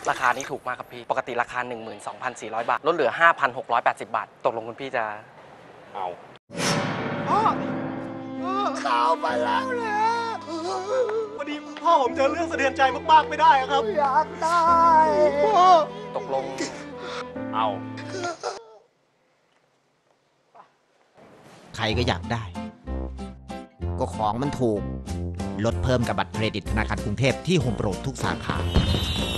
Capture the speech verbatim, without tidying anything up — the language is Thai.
ราคานี้ถูกมากครับพี่ปกติราคา หนึ่งหมื่นสองพันสี่ร้อย บาทลดเหลือ ห้าพันหกร้อยแปดสิบ บาทตกลงคุณพี่จะเอาข่าวไปแล้วแหละวันนี้พ่อผมเจอเรื่องสะเทือนใจมากๆไม่ได้ครับอยากได้พ่อตกลงเอาใครก็อยากได้ก็ของมันถูกลดเพิ่มกับบัตรเครดิตธนาคารกรุงเทพที่โฮมโปรทุกสาขา